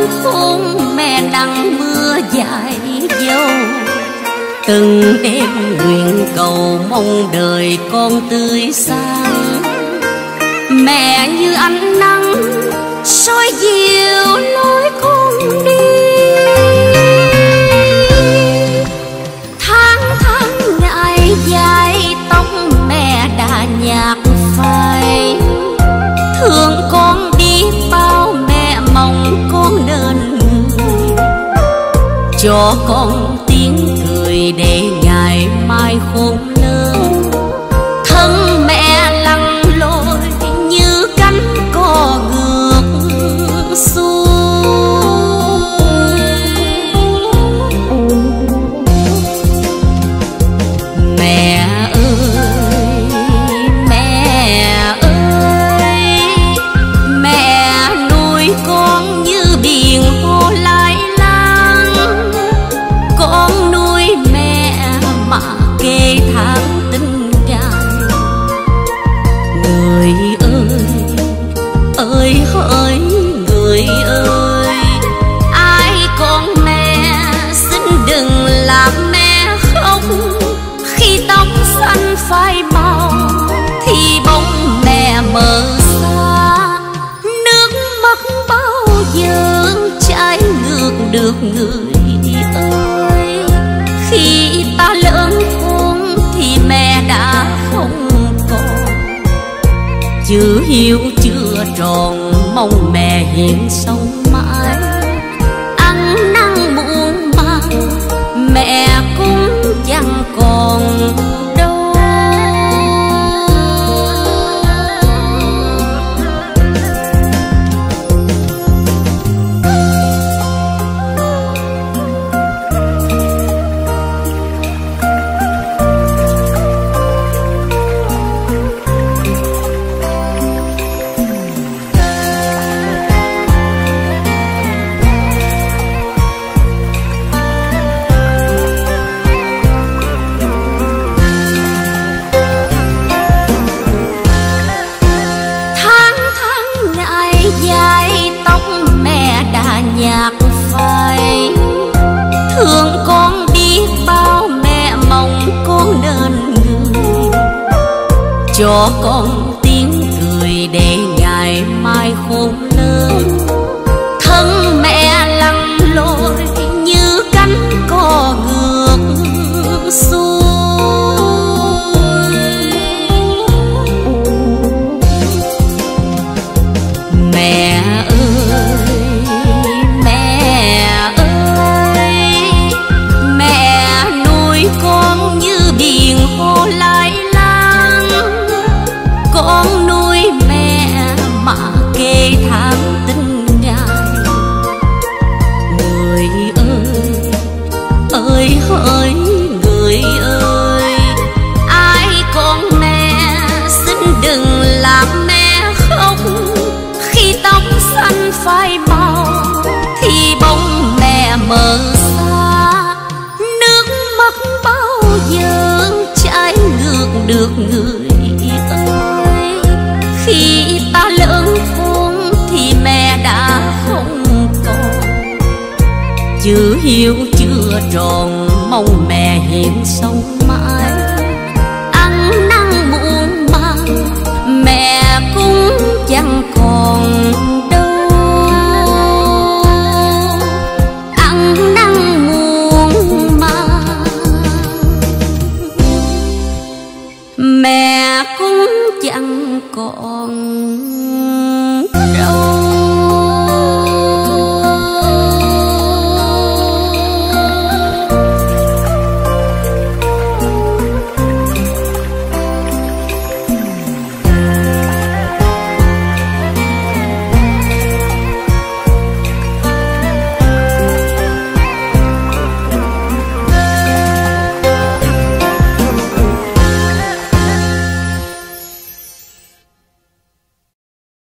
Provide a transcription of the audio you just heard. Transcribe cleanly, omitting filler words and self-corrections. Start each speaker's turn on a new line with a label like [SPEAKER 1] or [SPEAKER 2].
[SPEAKER 1] khôn mẹ nắng mưa dài dâu. Từng đêm nguyện cầu mong đời con tươi sáng. Mẹ như ánh nắng soi dịu lối con đi. Tháng tháng ngày dài tóc mẹ đã nhạt phai. Thương con biết bao mẹ mong con nên người. Cho con tiếng cười để ngày mai khôn lớn. Thân mẹ lăn lội như cánh cò ngược xuôi. Mẹ ơi, mẹ ơi, mẹ nuôi con như biển hồ lai lang. Con nuôi mẹ mà kê tháng tình dài. Người ơi, hỡi người ơi, ai con mẹ xin đừng làm mẹ khóc. Khi tóc xanh phai màu thì bóng mẹ mờ xa. Nước mắt bao giờ trái ngược được người ơi. Khi ta lớn khôn thì mẹ đã không còn. Chữ hiếu chưa tròn mong mẹ hiện sống mãi. Ăn năn muôn mang mẹ cũng chẳng còn đâu. Nhạt phai. Thương con biết bao mẹ mong con nên người. Cho con tiếng cười để ngày mai khôn lớn. Thân mẹ lăn lội như cánh cò ngược xuôi. Mẹ con như biển hồ lai lang. Con nuôi mẹ mà kê tháng tình dài. Người ơi, hỡi người ơi, ai con mẹ xin đừng làm mẹ khóc. Khi tóc xanh phai màu thì bóng mẹ mờ xa. Nước mắt bao giờ trái ngược được người ơi. Khi ta lớn khôn thì mẹ đã không còn. Chữ hiếu chưa tròn mong mẹ hiện sống mãi. Ăn năn muôn mang mẹ cũng chẳng còn đâu. Ăn năn muôn mang mẹ cũng chẳng còn